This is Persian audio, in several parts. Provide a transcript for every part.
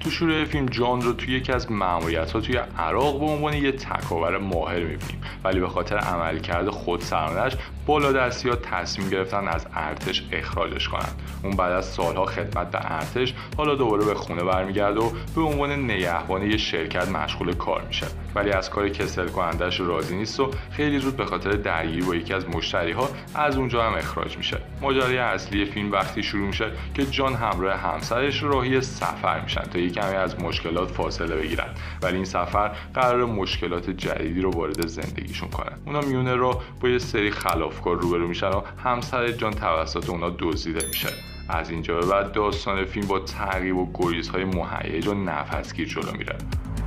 تو شروع فیلم جان رو توی یکی از مأموریت‌ها توی عراق به عنوان یه تکاور ماهر می‌بینیم، ولی به خاطر عملکرد خودسرانه‌اش بالادستی‌ها تصمیم گرفتن از ارتش اخراجش کنن. اون بعد از سالها خدمت به ارتش حالا دوباره به خونه برمیگرده و به عنوان نگهبان یه شرکت مشغول کار میشه، ولی از کار کسل کنندش راضی نیست و خیلی زود به خاطر درگیری با یکی از مشتری‌ها از اونجا هم اخراج میشه. ماجرای اصلی فیلم وقتی شروع میشه که جان همراه همسرش راهی سفر میشن تا یک کمی از مشکلات فاصله بگیرن، ولی این سفر قرار مشکلات جدیدی رو وارد زندگیشون کنه. اونا میونه رو با یه سری خلافکار روبرو میشن و همسر جان توسط اونا دزدیده میشه. از اینجا به بعد داستان فیلم با تعقیب و گریزهای مهیج و نفسگیر جلو میره.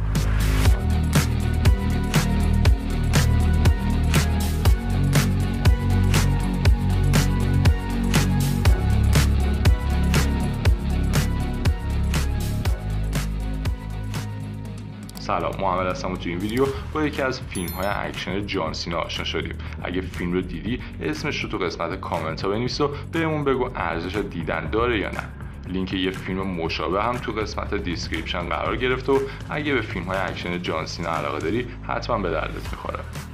سلام، محمد هستم و تو این ویدیو با یکی از فیلم‌های اکشن جان سینا آشنا شدیم. اگه فیلم رو دیدی اسمش رو تو قسمت کامنت ها بنویس و بهمون بگو ارزش دیدن داره یا نه. لینک یه فیلم مشابه هم تو قسمت دیسکریپشن قرار گرفته و اگه به فیلم‌های اکشن جان سینا علاقه داری حتما به دردت میخوره.